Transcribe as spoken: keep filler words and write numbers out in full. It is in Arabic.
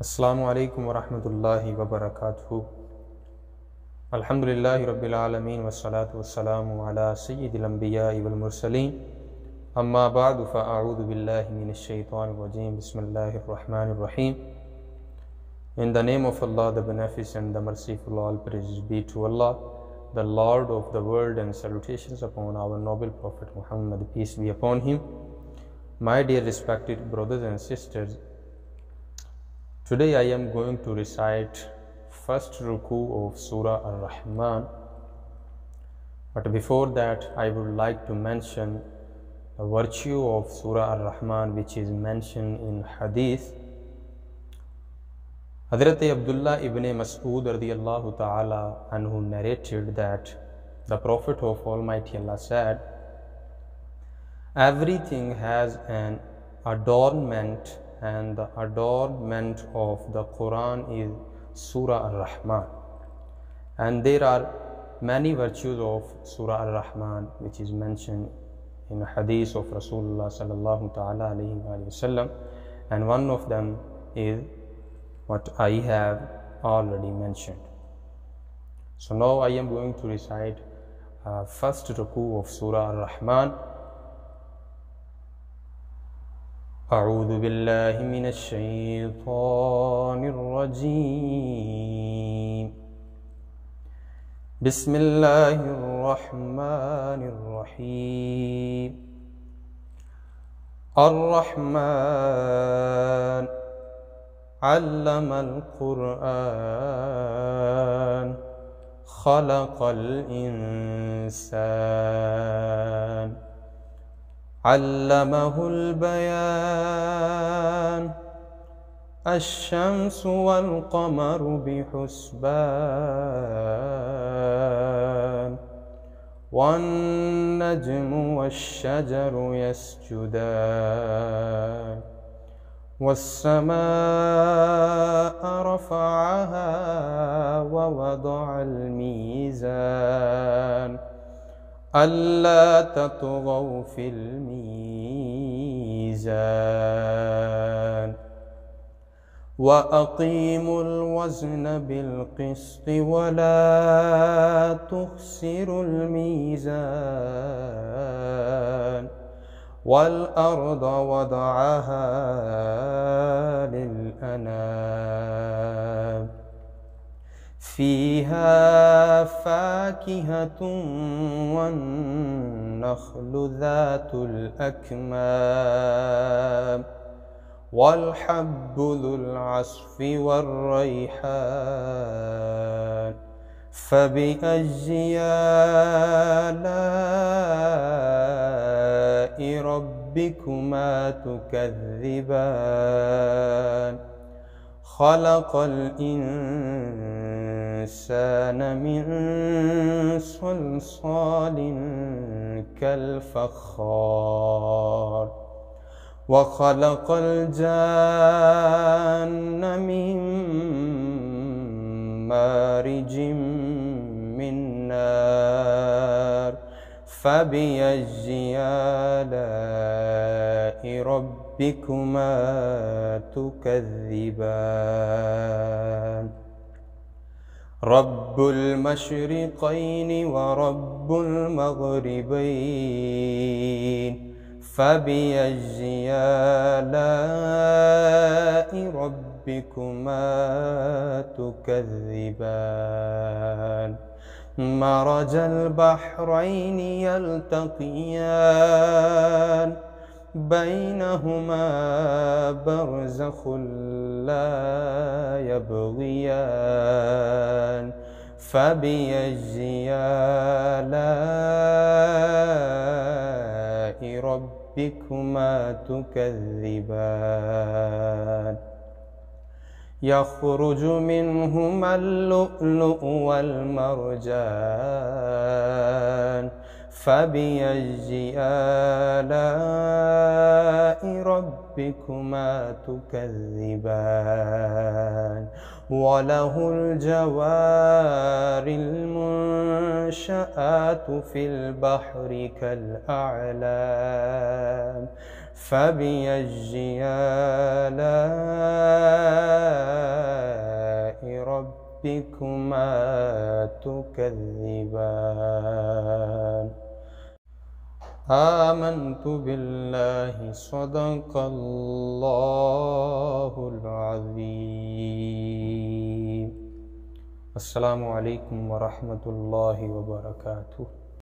Assalamu alaikum wa rahmatullahi wa barakatuhu. Alhamdulillahi rabbil alameen wa salatu wa salamu ala sayyidil anbiya'i wal mursaleen. Amma ba'du fa a'udhu billahi minash shaitanir rajim. Bismillahir rahmanir rahim. In the name of Allah, the Beneficent, the Merciful, all praises be to Allah, the Lord of the world, and salutations upon our noble Prophet Muhammad, peace be upon him. My dear respected brothers and sisters, today I am going to recite first ruku of Surah Ar-Rahman. But before that, I would like to mention the virtue of Surah Ar-Rahman, which is mentioned in Hadith. Hazrat Abdullah ibn Mas'ud radiyallahu ta'ala anhu narrated that the Prophet of Almighty Allah said, everything has an adornment, and the adornment of the Quran is Surah Ar-Rahman. And there are many virtues of Surah Ar-Rahman which is mentioned in a hadith of Rasulullah sallallahu ta'ala alayhi wa sallam, and one of them is what I have already mentioned. So now I am going to recite uh, first ruku of Surah Ar-Rahman. أعوذ بالله من الشيطان الرجيم بسم الله الرحمن الرحيم الرحمن علم القرآن خلق الإنسان علمه البيان الشمس والقمر بحسبان والنجم والشجر يسجدان والسماء رفعها ووضع الميزان ألا تطغوا في الميزان وأقيموا الوزن بالقسط ولا تخسروا الميزان والأرض وضعها للأنام فيها فاكهة والنخل ذات الأكمام والحب ذو العصف والريحان فبأي آلاء ربكما تكذبان خلق الإنسان من صلصال كالفخار وخلق الجان من مارج من نار فبأي آلاء ربكما تكذبان رب المشرقين ورب المغربين فبأي آلاء ربكما تكذبان مرج البحرين يلتقيان بينهما برزخ لا يبغيان فبأي آلاء ربكما تكذبان يخرج منهما اللؤلؤ والمرجان فبأي آلاء ربكما تكذبان وله الجوار المنشآت في البحر كالأعلام فبأي آلاء تكذبان آمنت بالله صدق الله العظيم. السلام عليكم ورحمة الله وبركاته.